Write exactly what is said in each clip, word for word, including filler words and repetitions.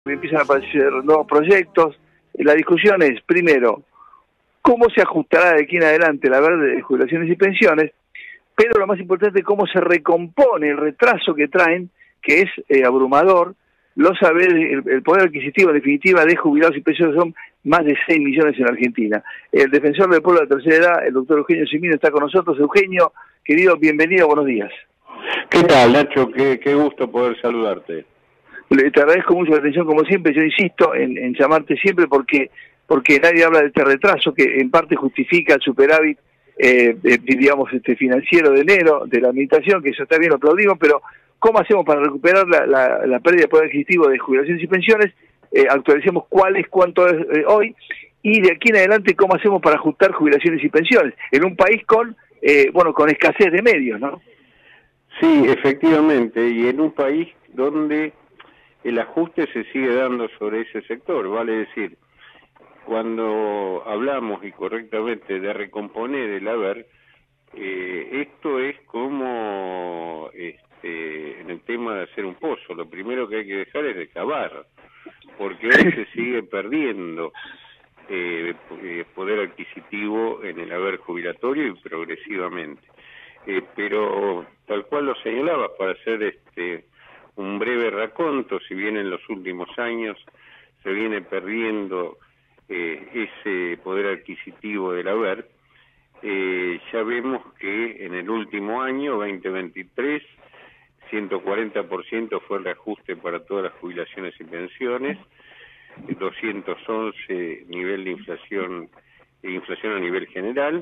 empiezan a aparecer nuevos proyectos. La discusión es, primero, cómo se ajustará de aquí en adelante la verde de jubilaciones y pensiones, pero lo más importante, cómo se recompone el retraso que traen, que es eh, abrumador. Los saberes, el, el poder adquisitivo en definitiva de jubilados y pensiones son más de seis millones en Argentina. El defensor del pueblo de la tercera edad, el doctor Eugenio Cimino, está con nosotros. Eugenio, querido, bienvenido, buenos días. ¿Qué tal, Nacho? Qué, qué gusto poder saludarte. Le, te agradezco mucho la atención, como siempre. Yo insisto en, en llamarte siempre porque porque nadie habla de este retraso que en parte justifica el superávit, eh, eh, digamos, este financiero de enero de la administración, que eso está bien, lo aplaudimos, pero ¿cómo hacemos para recuperar la, la, la pérdida de poder adquisitivo de jubilaciones y pensiones? Eh, actualicemos cuál es, cuánto es eh, hoy, y de aquí en adelante cómo hacemos para ajustar jubilaciones y pensiones en un país con, eh, bueno, con escasez de medios, ¿no? Sí, efectivamente, y en un país donde el ajuste se sigue dando sobre ese sector, vale decir, cuando hablamos y correctamente de recomponer el haber, eh, esto es como este, en el tema de hacer un pozo, lo primero que hay que dejar es de cavar, porque hoy se sigue perdiendo eh, poder adquisitivo en el haber jubilatorio y progresivamente. Eh, pero tal cual lo señalabas, para hacer este un breve raconto, si bien en los últimos años se viene perdiendo eh, ese poder adquisitivo del haber, eh, ya vemos que en el último año, veinte veintitrés, ciento cuarenta por ciento fue el reajuste para todas las jubilaciones y pensiones, doscientos once nivel de inflación, inflación a nivel general.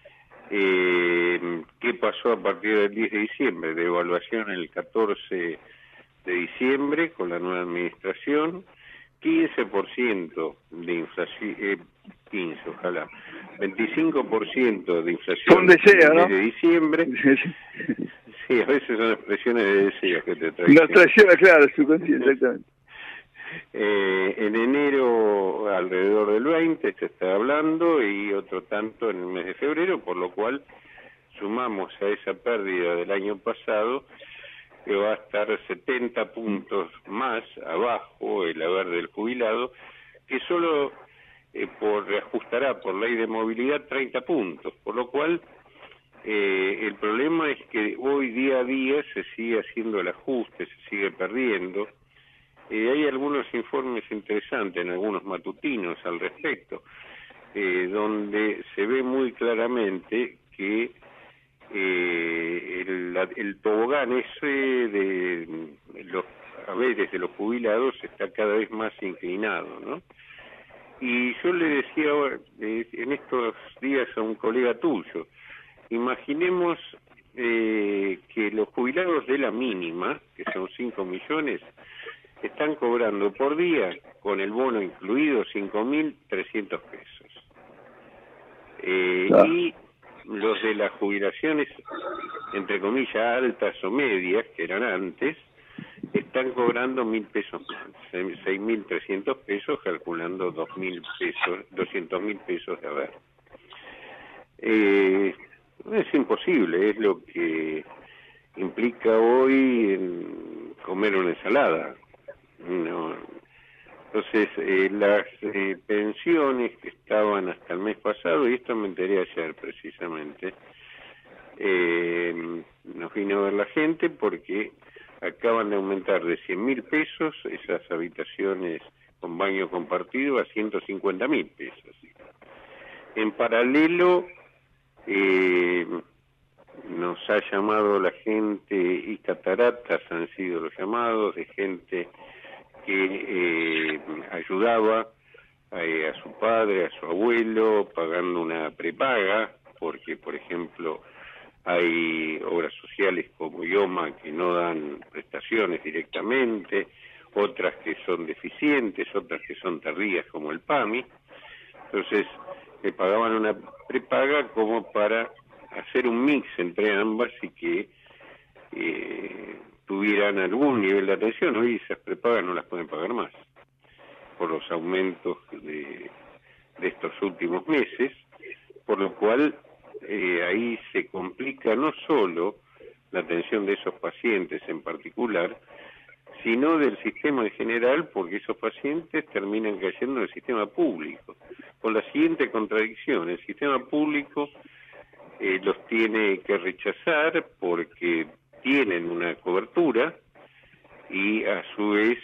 Eh, ¿Qué pasó a partir del diez de diciembre? Devaluación el catorce de diciembre con la nueva administración, quince por ciento de inflación, eh, quince ojalá, veinticinco por ciento de inflación deseo, en el mes ¿no? de diciembre. Sí, a veces son expresiones de deseos que te traen. Nos traiciona, claro, su conciencia, exactamente. Eh, en enero alrededor del veinte se está hablando y otro tanto en el mes de febrero, por lo cual sumamos a esa pérdida del año pasado que va a estar setenta puntos más abajo el haber del jubilado, que solo eh, por reajustará por ley de movilidad treinta puntos, por lo cual eh, el problema es que hoy día a día se sigue haciendo el ajuste, se sigue perdiendo. Eh, hay algunos informes interesantes en algunos matutinos al respecto, eh, donde se ve muy claramente que eh, el, el tobogán ese de los haberes de los jubilados está cada vez más inclinado, ¿no? Y yo le decía eh, en estos días a un colega tuyo, imaginemos eh, que los jubilados de la mínima, que son cinco millones, están cobrando por día, con el bono incluido, cinco mil trescientos pesos. Eh, ah. Y los de las jubilaciones, entre comillas, altas o medias, que eran antes, están cobrando mil pesos más, seis mil trescientos pesos, calculando dos mil pesos, doscientos mil pesos de haber. Eh, es imposible, es lo que implica hoy en comer una ensalada. No. Entonces, eh, las eh, pensiones que estaban hasta el mes pasado, y esto me enteré ayer precisamente, eh, nos vino a ver la gente porque acaban de aumentar de cien mil pesos esas habitaciones con baño compartido a ciento cincuenta mil pesos. En paralelo, eh, nos ha llamado la gente, y cataratas han sido los llamados, de gente que eh, ayudaba eh, a su padre, a su abuelo, pagando una prepaga, porque, por ejemplo, hay obras sociales como IOMA que no dan prestaciones directamente, otras que son deficientes, otras que son tardías como el PAMI. Entonces, le pagaban una prepaga como para hacer un mix entre ambas y que eh, tuvieran algún nivel de atención. Hoy esas prepagas no las pueden pagar más por los aumentos de, de estos últimos meses, por lo cual eh, ahí se complica no solo la atención de esos pacientes en particular, sino del sistema en general, porque esos pacientes terminan cayendo en el sistema público, con la siguiente contradicción: el sistema público eh, los tiene que rechazar porque tienen una cobertura y a su vez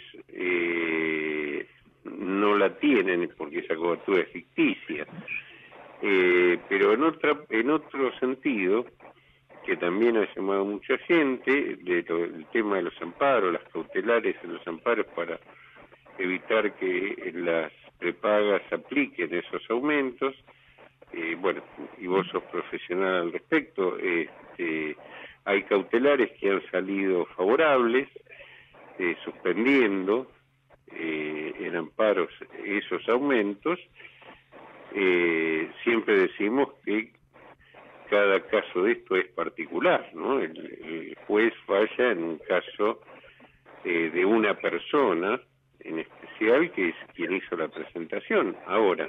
eh, no la tienen porque esa cobertura es ficticia. Eh, pero en otra, en otro sentido, que también ha llamado mucha gente, de lo, el tema de los amparos, las cautelares en los amparos para evitar que las prepagas apliquen esos aumentos. Eh, bueno, y vos sos profesional al respecto, este, hay cautelares que han salido favorables, eh, suspendiendo eh, en amparos esos aumentos. Eh, siempre decimos que cada caso de esto es particular, ¿no? El, el juez falla en un caso eh, de una persona en especial, que es quien hizo la presentación. Ahora,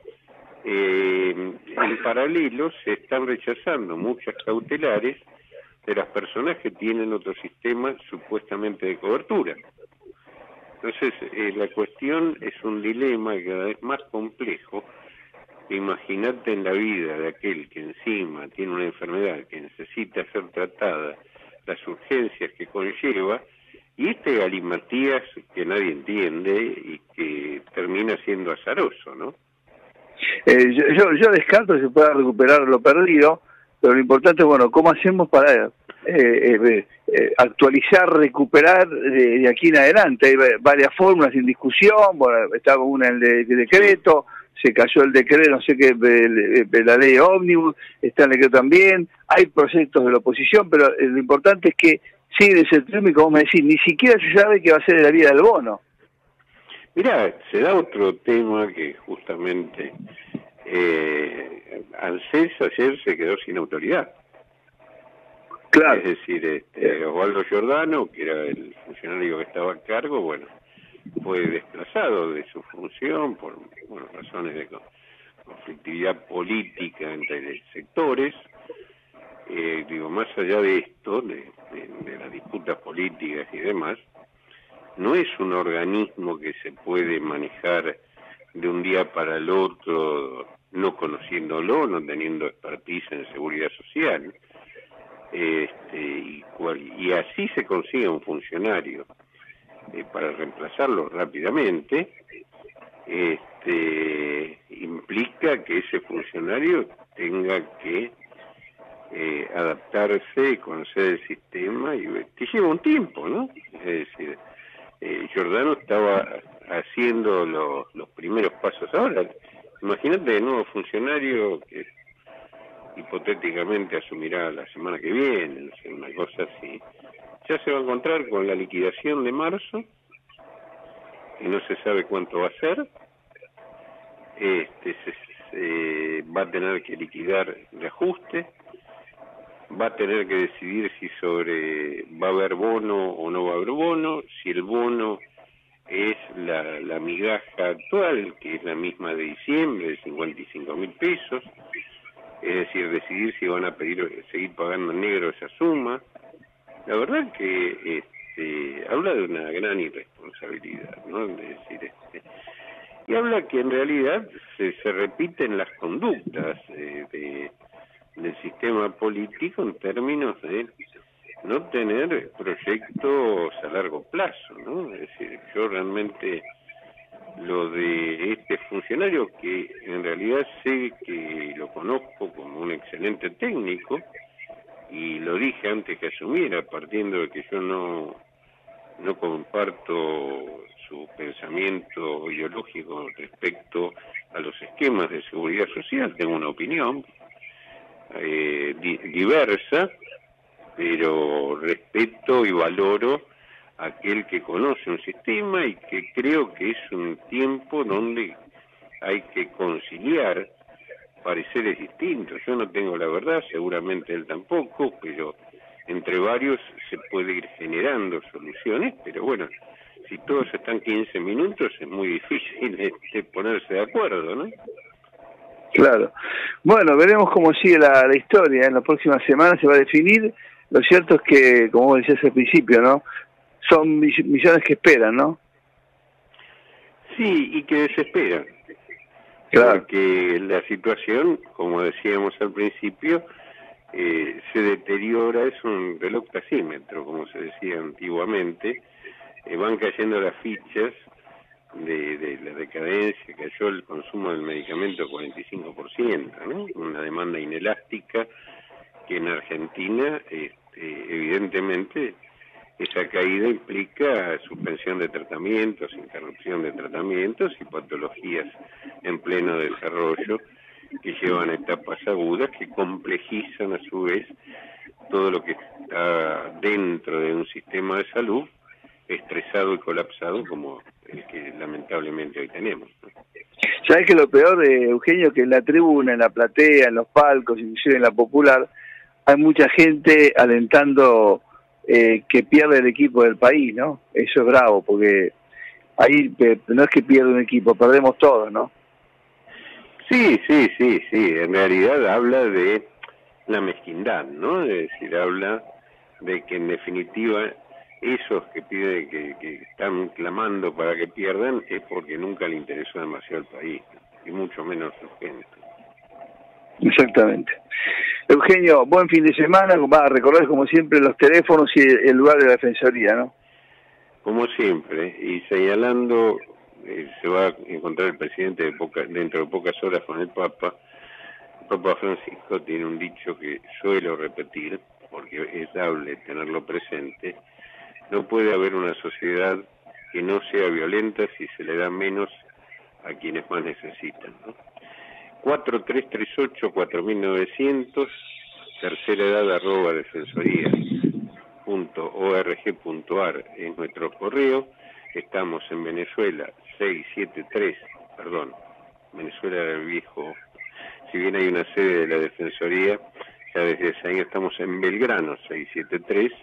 eh, en paralelo se están rechazando muchas cautelares de las personas que tienen otro sistema supuestamente de cobertura. Entonces, eh, la cuestión es un dilema cada vez más complejo. Imagínate en la vida de aquel que encima tiene una enfermedad que necesita ser tratada, las urgencias que conlleva, y este galimatías que nadie entiende y que termina siendo azaroso, ¿no? Eh, yo, yo, yo descarto que se pueda recuperar lo perdido, pero lo importante es, bueno, ¿cómo hacemos para eh, eh, eh, actualizar, recuperar de, de aquí en adelante? Hay varias fórmulas en discusión, bueno, estaba una en el de, de decreto, se cayó el decreto, no sé qué, de, de la ley ómnibus, está el decreto también, hay proyectos de la oposición, pero eh, lo importante es que sigue ese tema y, como me decís, ni siquiera se sabe qué va a ser de la vida del bono. Mirá, se da otro tema que justamente eh, ANSES ayer se quedó sin autoridad. Claro. Es decir, este, Osvaldo Giordano, que era el funcionario que estaba a cargo, bueno, fue desplazado de su función por bueno, razones de conflictividad política entre sectores. Eh, digo, más allá de esto, de, de, de las disputas políticas y demás, no es un organismo que se puede manejar de un día para el otro, no conociéndolo, no teniendo expertise en seguridad social. Este, y, y así se consigue un funcionario eh, para reemplazarlo rápidamente. Este, implica que ese funcionario tenga que eh, adaptarse, conocer el sistema, y que lleva un tiempo, ¿no? Es decir, eh, Giordano estaba haciendo lo, los primeros pasos. Ahora, imagínate de nuevo funcionario que hipotéticamente asumirá la semana que viene, no sé, una cosa así. Ya se va a encontrar con la liquidación de marzo, y no se sabe cuánto va a ser. Este, se, se va a tener que liquidar el ajuste, va a tener que decidir si sobre va a haber bono o no va a haber bono, si el bono es la, la migaja actual, que es la misma de diciembre, de cincuenta y cinco mil pesos, es decir, decidir si van a pedir seguir pagando en negro esa suma. La verdad que este, habla de una gran irresponsabilidad, ¿no? Es decir, este, y habla que en realidad se, se repiten las conductas eh, de, del sistema político en términos de no tener proyectos a largo plazo, ¿no? Es decir, yo realmente lo de este funcionario, que en realidad sé que lo conozco como un excelente técnico, y lo dije antes que asumiera, partiendo de que yo no, no comparto su pensamiento ideológico respecto a los esquemas de seguridad social, tengo una opinión eh, di diversa, pero respeto y valoro a aquel que conoce un sistema, y que creo que es un tiempo donde hay que conciliar pareceres distintos. Yo no tengo la verdad, seguramente él tampoco, pero entre varios se puede ir generando soluciones, pero bueno, si todos están quince minutos es muy difícil este, ponerse de acuerdo, ¿no? Claro. Bueno, veremos cómo sigue la, la historia. En las próximas semanas se va a definir. Lo cierto es que, como decías al principio, ¿no? son millones que esperan, ¿no? Sí, y que desesperan. Claro. Porque la situación, como decíamos al principio, eh, se deteriora, es un reloj taxímetro, como se decía antiguamente, eh, van cayendo las fichas de, de la decadencia, cayó el consumo del medicamento cuarenta y cinco por ciento, ¿no? Una demanda inelástica que en Argentina, este, evidentemente, esa caída implica suspensión de tratamientos, interrupción de tratamientos y patologías en pleno desarrollo que llevan a etapas agudas que complejizan a su vez todo lo que está dentro de un sistema de salud estresado y colapsado como el que lamentablemente hoy tenemos, ¿no? ¿Sabés que lo peor, eh, Eugenio, que en la tribuna, en la platea, en los palcos, inclusive en la popular, hay mucha gente alentando eh, que pierde el equipo del país, ¿no? Eso es bravo, porque ahí eh, no es que pierde un equipo, perdemos todos, ¿no? Sí, sí, sí, sí, en realidad habla de la mezquindad, ¿no? Es decir, habla de que en definitiva esos que piden, que, que están clamando para que pierdan, es porque nunca le interesó demasiado al país, y mucho menos a su gente. Exactamente. Eugenio, buen fin de semana, va a recordar como siempre los teléfonos y el lugar de la Defensoría, ¿no? Como siempre, y señalando, eh, se va a encontrar el presidente de poca, dentro de pocas horas con el Papa. El Papa Francisco tiene un dicho que suelo repetir, porque es dable tenerlo presente: no puede haber una sociedad que no sea violenta si se le da menos a quienes más necesitan, ¿no? cuatro tres tres ocho cuatro mil novecientos, tercera edad arroba defensoría punto org punto ar es nuestro correo. Estamos en Venezuela seiscientos setenta y tres, perdón, Venezuela era el viejo, si bien hay una sede de la Defensoría, ya desde ese año estamos en Belgrano seiscientos setenta y tres,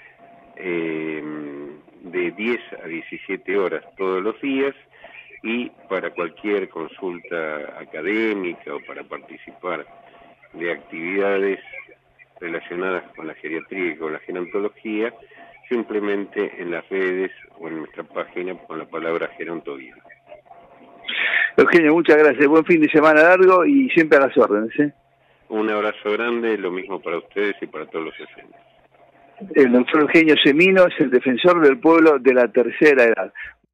eh, de diez a diecisiete horas todos los días, y para cualquier consulta académica o para participar de actividades relacionadas con la geriatría y con la gerontología, simplemente en las redes o en nuestra página con la palabra gerontología. Eugenio, muchas gracias, buen fin de semana largo y siempre a las órdenes, ¿eh? Un abrazo grande, lo mismo para ustedes y para todos los oyentes. El doctor Eugenio Semino es el defensor del pueblo de la tercera edad.